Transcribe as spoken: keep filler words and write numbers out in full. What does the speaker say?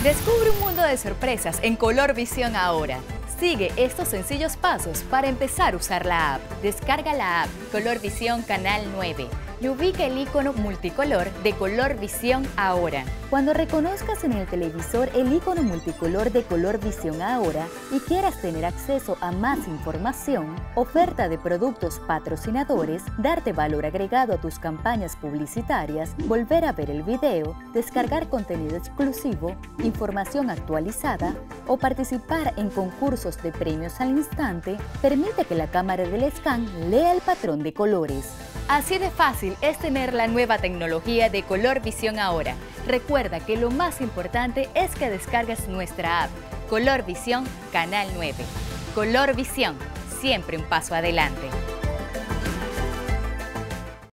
Descubre un mundo de sorpresas en Color Visión ahora. Sigue estos sencillos pasos para empezar a usar la app. Descarga la app Color Visión Canal nueve y ubica el icono multicolor de Color Visión ahora. Cuando reconozcas en el televisor el icono multicolor de Color Visión ahora y quieras tener acceso a más información, oferta de productos patrocinadores, darte valor agregado a tus campañas publicitarias, volver a ver el video, descargar contenido exclusivo, información actualizada o participar en concursos de premios al instante, permite que la cámara del scan lea el patrón de colores. Así de fácil es tener la nueva tecnología de Color Visión ahora. Recuerda que lo más importante es que descargues nuestra app Color Visión Canal nueve. Color Visión, siempre un paso adelante.